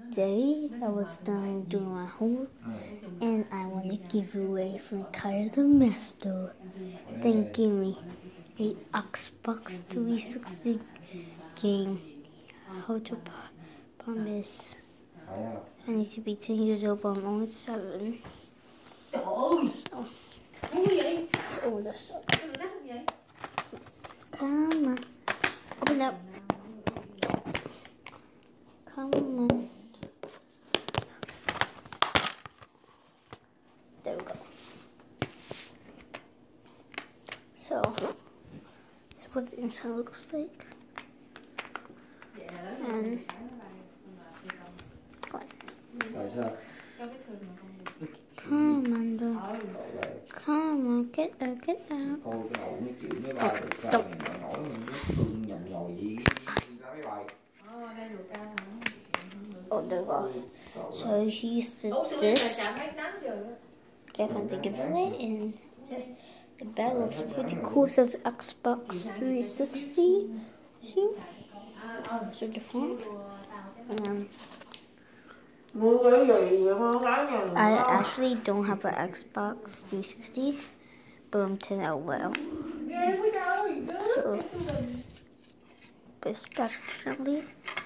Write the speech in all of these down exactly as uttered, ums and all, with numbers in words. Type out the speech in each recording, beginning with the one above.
day I was done doing my homework, and I want to give away from Kyle the Master. Then give me a Xbox three sixty game. How to promise? I need to be ten years old, but I'm only seven. So, it's all the stuff. Come on, open up. Come on. There we go. So, this is what the inside looks like. And come on, bro. Come on, get out, get out. Oh, don't. Oh, there we go. So he's the disc. Get from the giveaway, and the, the bag looks pretty cool. It says Xbox three sixty. See? So the phone. Um, I actually don't have an Xbox three sixty, but I'm ten out well. So, especially.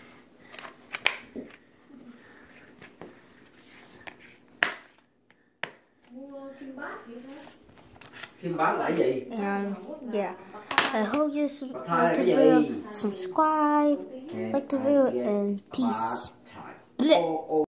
And yeah, I hope you like the video, subscribe, like the video, and peace.